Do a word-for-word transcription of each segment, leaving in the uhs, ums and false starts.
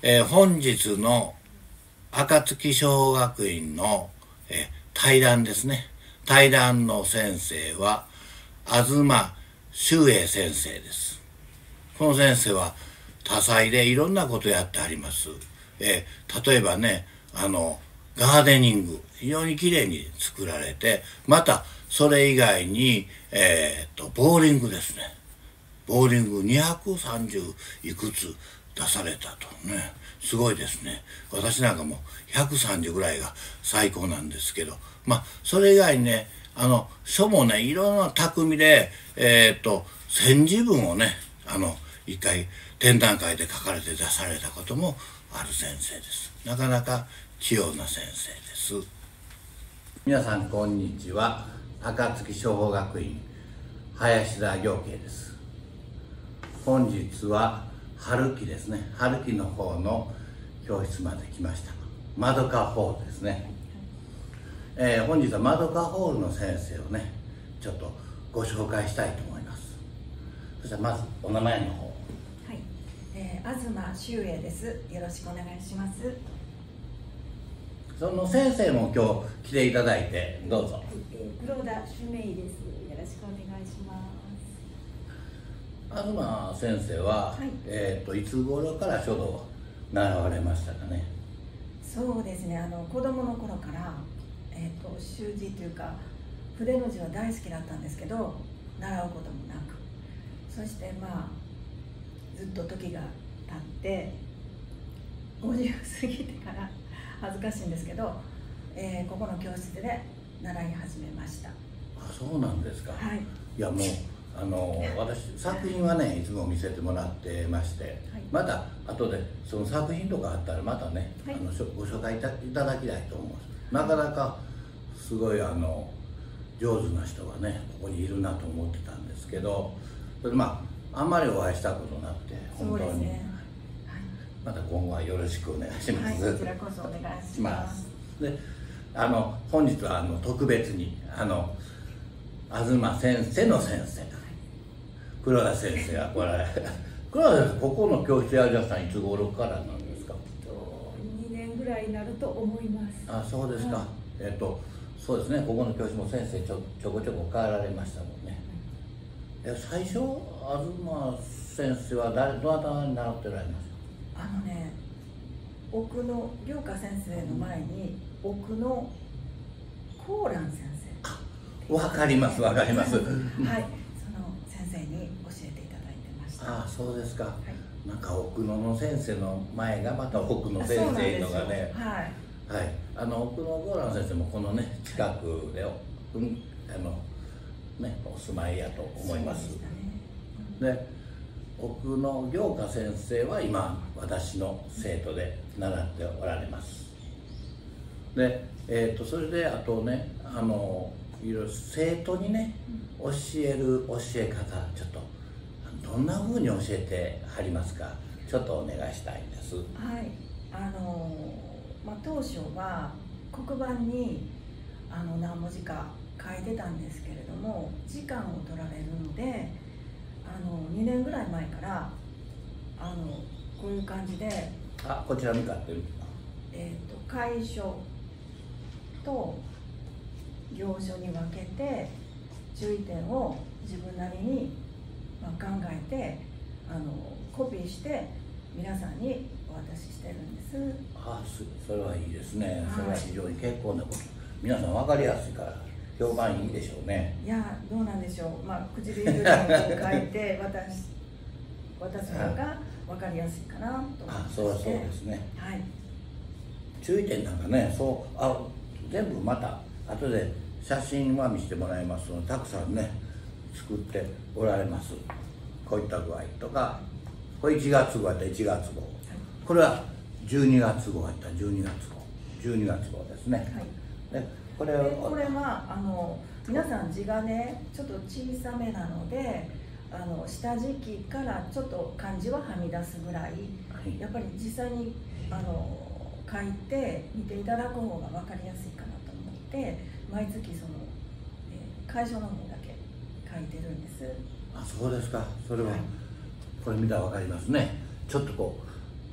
えー、本日の暁小学院の、えー、対談ですね。対談の先生は東修英先生です。この先生は多彩でいろんなことやってあります。えー、例えばね、あのガーデニング非常にきれいに作られて、またそれ以外に、えー、とボーリングですね。ボーリングにひゃくさんじゅういくつ出されたとね、すごいですね。私なんかもうひゃくさんじゅうぐらいが最高なんですけど、まあそれ以外にね、あの書もね、いろんな匠でえっ、ー、と千字文をね、あの一回展覧会で書かれて出されたこともある先生です。なかなか器用な先生です。皆さんこんにちは。暁商法学院林田行慶です。本日は春季ですね。春季の方の教室まで来ました。マドカホールですね。えー、本日はマドカホールの先生をね、ちょっとご紹介したいと思います。そしたらまずお名前の方。 はい、えー、東修英です。よろしくお願いします。 その先生も今日来ていただいてどうぞ。 えー、黒田主名です。よろしくお願いします。 東先生は、はい、えっといつ頃から書道を習われましたかね。 そうですね。あの子供の頃からえっ、ー、と習字というか筆の字は大好きだったんですけど、習うこともなく、そしてまあずっと時が経ってごじゅう過ぎてから恥ずかしいんですけど、えー、ここの教室で、ね、習い始めました。 あ、そうなんですか。 はい。 いやもうあの私作品はねいつも見せてもらってまして、はい、また後でその作品とかあったらまたね、はい、あのご紹介いただきたいと思います。なかなかすごいあの上手な人がねここにいるなと思ってたんですけど、それまああんまりお会いしたことなくて本当に、ね、はい、また今後はよろしくお願いします。 はい、こちらこそお願いします。 で、あの本日はあの特別にあの東先生の先生、黒田先生が来られ黒田先生、ここの教室やりだしたのいつ頃からなんですか。 にねんぐらいになると思います。 あ、そうですか。はい、えっとそうですね、ここの教室も先生ちょちょこちょこ変えられましたもんね。うん、え最初東先生は誰どなたに習ってられました。 あのね、奥野良香先生の前に奥野高蘭先生。 わかりますわかります。はい、その先生に教えていただいてました。 ああ、そうですか。はい、なんか奥野の先生の前がまた奥野先生のがね、はい、はい、あの奥野ゴーラン先生もこのね近くで、うん、あのねお住まいやと思います。で、ね、うん、奥野良香先生は今私の生徒で習っておられます。で、えっとそれであとね、あのいろいろ生徒にね教える教え方、ちょっとどんなふうに教えてはりますか。ちょっとお願いしたいんです。 はい、あのまあ、当初は黒板にあの何文字か書いてたんですけれども、時間を取られるので、あのにねんぐらい前からあのこういう感じで、 あ、こちら向かってる。 えっと楷書と行書に分けて注意点を自分なりにまあ考えてあのコピーして皆さんにお渡ししてるんです。 ああ、それはいいですね。それは非常に結構なこと。皆さん分かりやすいから評判いいでしょうね。 いや、どうなんでしょう。まあ唇に書いて渡す渡すのが分かりやすいかなと思って。 あ、そうそうですね。 はい。 注意点なんかね、そうあ全部また後で写真は見せてもらいますので、たくさんね作っておられます。こういった具合とか、これいちがつ号やったらいちがつ号、はい、これはじゅうにがつ号やったらじゅうにがつ号、じゅうにがつ号ですね。はい、でこれでこれはあの皆さん字がねちょっと小さめなので、あの下敷きからちょっと漢字ははみ出すぐらい、はい、やっぱり実際にあの書いて見ていただく方が分かりやすいかなと思って、毎月その、えー、楷書の方だけ書いてるんです。 あ、そうですか。それは、はい、これ見たら分かりますね。ちょっとこう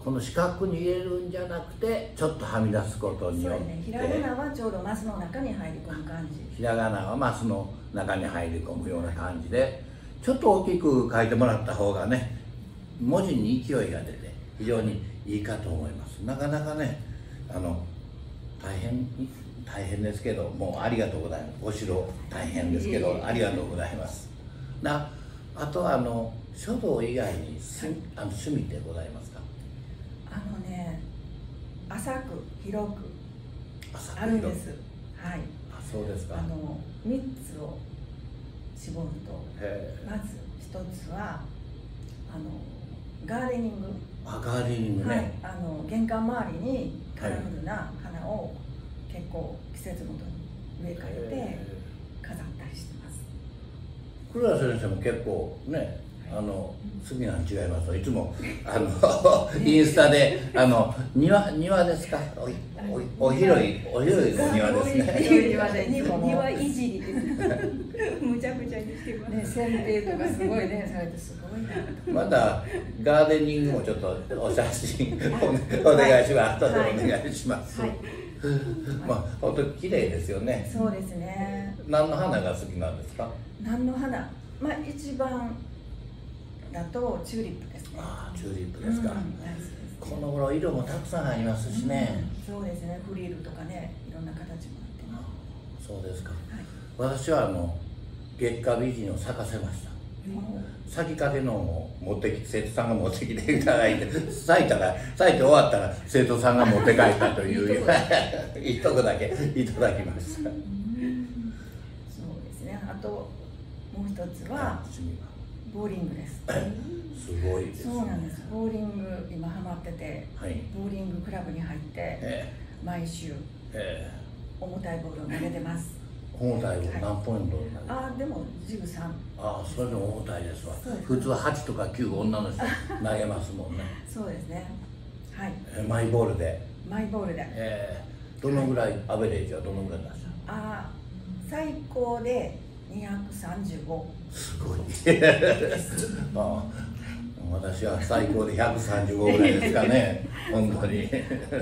この四角に入れるんじゃなくてちょっとはみ出すことによって、 ね、ひらがなはちょうどマスの中に入り込む感じ、 ひらがなはマスの中に入り込むような感じでちょっと大きく書いてもらった方がね文字に勢いが出て非常にいいかと思います。なかなかねあの大変大変ですけどもうありがとうございます。お城大変ですけどありがとうございます。なあとはあの書道以外にす、はい、あの趣味ってございますか？ あのね浅く広くあるんです。はい。 あ、そうですか。 あのみっつを絞るとまずひとつはあのガーデニング。 あ、ガーデニングね。 はい、あの玄関周りにカラフルな花を結構季節ごとに植え替えて飾ったりしてます。 黒田先生も結構ね、あの好きなん違います。いつもあのインスタであの庭庭ですか？おおお広いお広いお庭ですね。 庭で庭いじりです。むちゃくちゃにしてます。 ね、剪定とかすごいねされてすごいな。 またガーデニングもちょっとお写真お願いします。後でお願いします。まあ本当綺麗ですよね。 そうですね。 何の花が好きなんですか？ 何の花？まあ一番だとチューリップですね。 ああ、チューリップですか。 うん、 この頃色もたくさんありますしね。 うん、そうですね。フリルとかね、いろんな形もあってね。 そうですか。 はい、 私はあの月下美人を咲かせました。咲きかけのを持ってきて生徒さんが持ってきていただいて咲いたら咲いて終わったら生徒さんが持って帰ったといういいとこだけいただきました。そうですね。あともう一つはボーリングです。 すごいですね。 そうなんです。ボーリング今ハマってて、はい、ボーリングクラブに入って、えー、毎週、えー、重たいボールを投げてます。 重たいボール何ポイント？ ああ、でもじゅうさん。 ああ、それでも重たいですわ。普通ははちとかきゅう女の人投げますもんね。 そうですね。はい。 えー、マイボールで。 マイボールで。えー、どのぐらい、はい、アベレージはどのぐらい出した？ ああ、最高でにひゃくさんじゅうご。 すごい。ああ、私は最高でひゃくさんじゅうごぐらいですかね。本当に。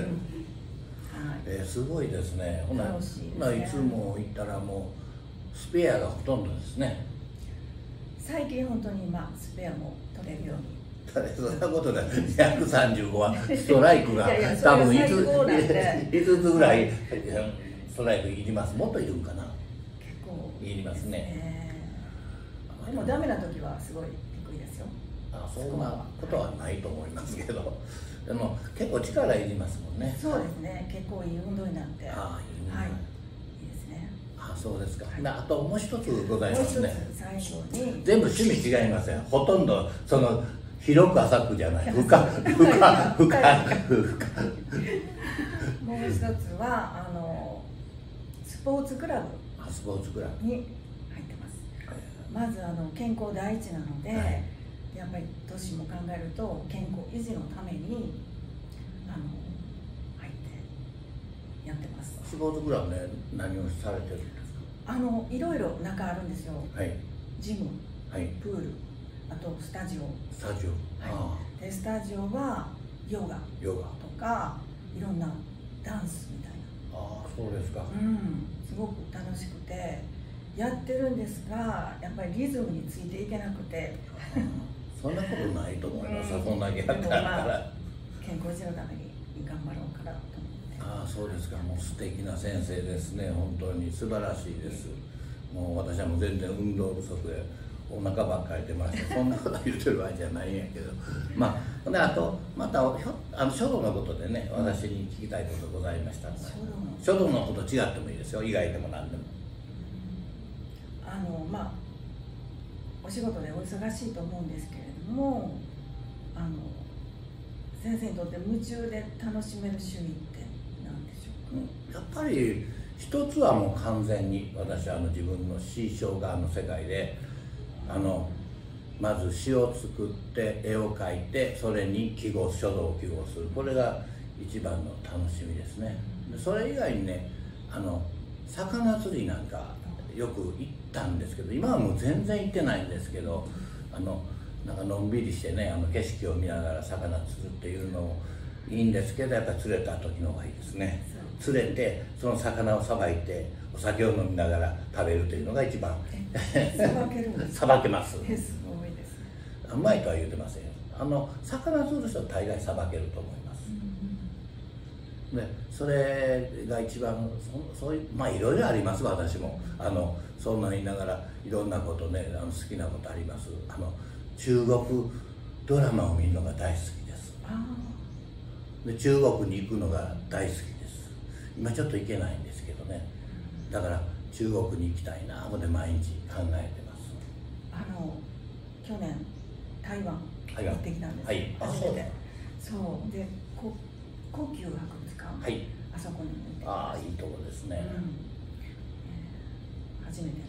えー、すごいですね。ほな、ほないつも行ったらもうスペアがほとんどですね。 最近本当に今スペアも取れるように。 そんなことでにひゃくさんじゅうごはストライクが多分いつつぐらいストライクいります。もっといるんかな。 結構いりますね。 でもダメな時はすごい低いですよ。 あ、そんなことはないと思いますけど。でも結構力いりますもんね。 そうですね。結構いい運動になって。 ああ、いい運動。はい。 いいですね。 あ、そうですか。はい、あともう一つございますね。 最後に。 全部趣味違いますよ。ほとんどその広く浅くじゃない。深深深深。 もう一つはあのスポーツクラブ。 あ、スポーツクラブに入ってます。まずあの健康第一なので。はい、やっぱり年も考えると健康維持のためにあの入ってやってます。 スポーツクラブね、何をされてるんですか？ あのいろいろ中あるんですよ。はい、ジム、はい、プール、あとスタジオ。 スタジオ。 はい。でスタジオはヨガ、ヨガとかいろんなダンスみたいな。 ああ、そうですか。 うん、すごく楽しくてやってるんですが、やっぱりリズムについていけなくて。 そんなことないと思います。そんだけやったら、まあ、 健康維持のために頑張ろうかなと思って。 ああ、そうですか。もう素敵な先生ですね。本当に素晴らしいです。もう私はもう全然運動不足でお腹ばっかり出ました。そんなこと言ってる場合じゃないんやけど、まあであとまたあの書道のことでね、私に聞きたいことございました。書道のこと違ってもいいですよ。以外でも何でも。 あのまあお仕事でお忙しいと思うんですけれども、あの先生にとって夢中で楽しめる趣味って何でしょうか？ やっぱり一つはもう完全に私はあの自分の詩書画の世界であのまず詩を作って絵を描いてそれに記号書道を記号する、これが一番の楽しみですね。でそれ以外にね、あの魚釣りなんかよく行ったんですけど、今はもう全然行ってないんですけど、あのなんかのんびりしてね、あの景色を見ながら魚釣るっていうのをいいんですけど、やっぱり釣れた時の方がいいですね。釣れてその魚をさばいてお酒を飲みながら食べるというのが一番さばけるんですか？ さばけます。 えすごいですね。 うまいとは言うてませんよ。あの魚釣る人は大概さばけると思います。でそれが一番 そ, そういうまあいろいろあります。私もあのそんな言いながらいろんなことね、あの好きなことあります。あの中国ドラマを見るのが大好きです。で中国に行くのが大好きです。今ちょっと行けないんですけどね。だから中国に行きたいなので毎日考えてます。 あの去年台湾台湾行ってきたんです。 はい、 初めて。そうでこ故宮博物館、 はい、 あそこにも行ってきました。 ああいいとこですね。 うんえー初めてなんです。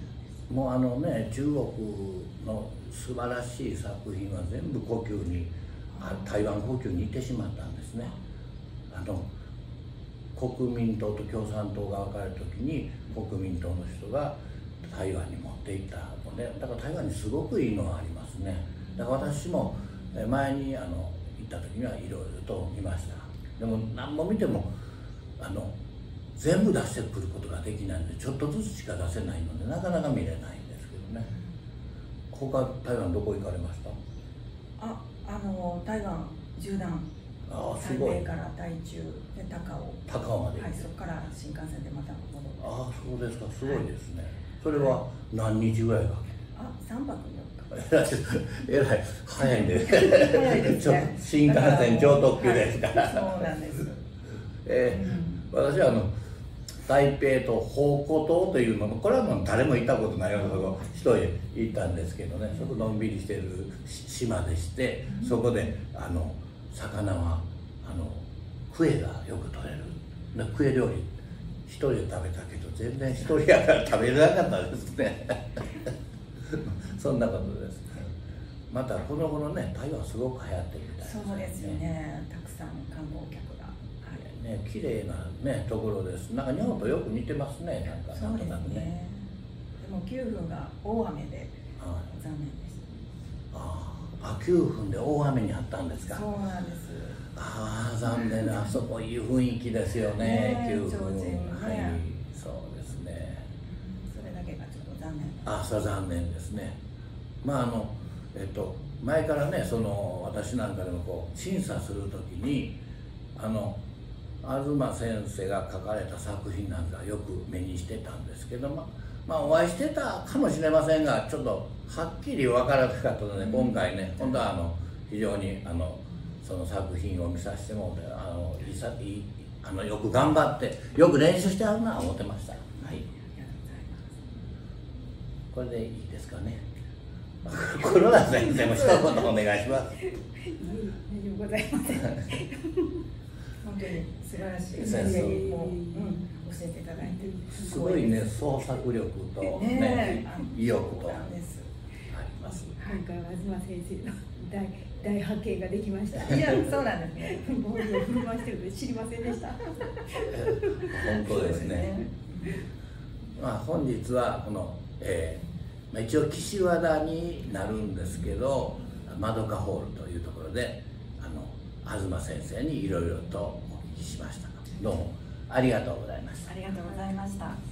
もうあのね、中国の素晴らしい作品は全部故宮に、あ台湾故宮に行ってしまったんですね。あの国民党と共産党が分かれる時に国民党の人が台湾に持って行ったので、だから台湾にすごくいいのがありますね。だから私も前にあの行った時にはいろいろと見ました。でも何も見てもあの全部出してくることができないので、ちょっとずつしか出せないのでなかなか見れないんですけどね。他台湾どこ行かれました？ あ、あの台湾縦断、 ああすごい。 台北から台中で高尾、 高尾まで行って、 はい、そこから新幹線でまた戻って。 ああそうですか、すごいですね。それは何日ぐらいかあ、三泊四日。 えらい早いんで早いですね。 新幹線超特急ですから、 はい、そうなんです。 えー、私はあの台北と宝庫島というのも、これはもう誰も行ったことないようなところ一人で行ったんですけどね、そこのんびりしている島でして、そこであの魚はあのクエがよく取れる。でクエ料理一人で食べたけど全然一人やから食べれなかったですねそんなことです。またこの頃ね、台湾すごく流行ってるみたいですね。 そうですよね。たくさん観光客が。 ね、綺麗なねところです。なんか日本とよく似てますね。なんかそうですなんとなくね。でもきゅうふんが大雨で残念です。 ああ、きゅうふんで大雨にあったんですか。 そうなんです。 ああ残念な、あそこいい雰囲気ですよね。きゅうふん。はい、そうですね。 それだけがちょっと残念。 ああ、それは残念ですね。まああのえっと前からね、その私なんかでもこう審査するときにあの東先生が書かれた作品なんかよく目にしてたんですけど、ままあお会いしてたかもしれませんが、ちょっとはっきり分からなかったので、今回ね、今度はあの非常にあのその作品を見させてもらって、あのいさいいあのよく頑張ってよく練習してあるなと思ってました。はい、これでいいですかね。黒田先生も一言お願いします。 大丈夫ございません。 本当に素晴らしい先生もう、うん、教えていただいてすごいね、創作力とね、ね意欲とあります。 今回は東先生の大大発見ができました。 いや、そうなんですね。 ボールを振り回してるので知りませんでした。 本当ですね。まあ本日はこの、えー、まあ一応岸和田になるんですけど、まどかホールというところであの東先生にいろいろとお聞きしました。どうもありがとうございました。 ありがとうございました。